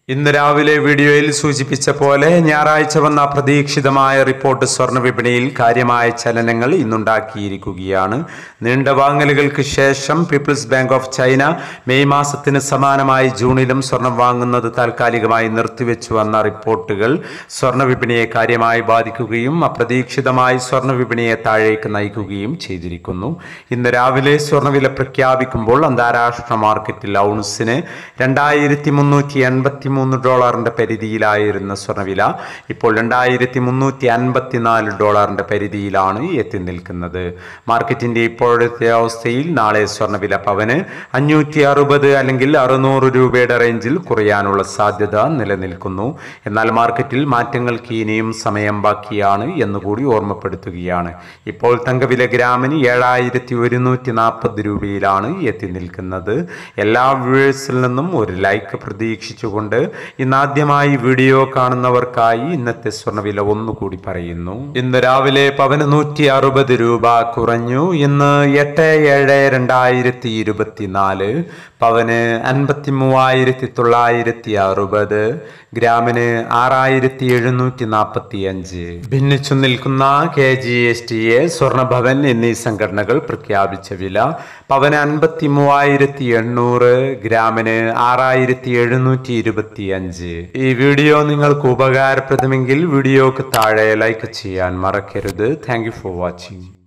ഇന്ന് രാവിലെ വീഡിയോയിൽ സൂചിപ്പിച്ച പോലെ ഞായറാഴ്ച വന്ന അപ്രതീക്ഷിതമായ റിപ്പോർട്ട് സ്വർണ്ണ വിപണിയിൽ കാര്യമായ ചലനങ്ങൾ ഇന്നുണ്ടാക്കിയിരിക്കുകയാണ്. നീണ്ട വാങ്ങലുകൾക്ക് ശേഷം People's Bank of China May മാസത്തിന് സമാനമായി ജൂണിലും സ്വർണം വാങ്ങുന്നത് താൽക്കാലികമായി നിർത്തിവെച്ചു വന്ന റിപ്പോർട്ടുകൾ സ്വർണ്ണ വിപണിയെ കാര്യമായി ബാധിക്കുകയും അപ്രതീക്ഷിതമായി സ്വർണ്ണ വിപണിയെ താഴേക്ക് നയിക്കുകയും ചെയ്തിരിക്കുന്നു. ഇന്ന് രാവിലെ സ്വർണ്ണവില പ്രഖ്യാപിക്കുമ്പോൾ അന്താരാഷ്ട്ര മാർക്കറ്റിൽ ഔൺസിന് $2383 പരിധിയിലായിരുന്ന സ്വർണ്ണവില ഇപ്പോൾ $2354 പരിധിയിലാണ് എത്തി നിൽക്കുന്നത്. മാർക്കറ്റിന്റെ ഇപ്പോഴത്തെ അവസ്ഥയിൽ നാളെ സ്വർണ്ണവില പവന് 560 അല്ലെങ്കിൽ 600 രൂപയുടെ റേഞ്ചിൽ കുറയാനുള്ള സാധ്യത നിലനിൽക്കുന്നു. എന്നാൽ മാർക്കറ്റിൽ മാറ്റങ്ങൾക്ക് ഇനിയും സമയം ബാക്കിയാണ് എന്നുകൂടി ഓർമ്മപ്പെടുത്തുകയാണ്. ഇപ്പോൾ തങ്കവില ഗ്രാമിന് 7140 രൂപയിലാണ് എത്തി നിൽക്കുന്നത്. എല്ലാ വ്യൂവേഴ്സിൽ നിന്നും ഒരു ലൈക്ക് പ്രതീക്ഷിച്ചുകൊണ്ട് ഇന്നാദ്യമായി വീഡിയോ കാണുന്നവർക്കായി ഇന്നത്തെ സ്വർണ്ണവില ഒന്നുകൂടി പറയുന്നു. ഇന്ന് രാവിലെ പവന് 160 രൂപ കുറഞ്ഞു. ഇന്ന് 8/7/2024 പവന് 53,960, ഗ്രാമിന് 6,745. ഭിന്നിച്ചു നിൽക്കുന്ന KGSTA, സ്വർണ്ണഭവൻ എന്നീ സംഘടനകൾ പ്രഖ്യാപിച്ച വില പവന് 53,800, ഗ്രാമിന് 6,725. ഈ വീഡിയോ നിങ്ങൾക്ക് ഉപകാരപ്രദമെങ്കിൽ വീഡിയോക്ക് താഴെ ലൈക്ക് ചെയ്യാൻ മറക്കരുത്. Thank you for watching.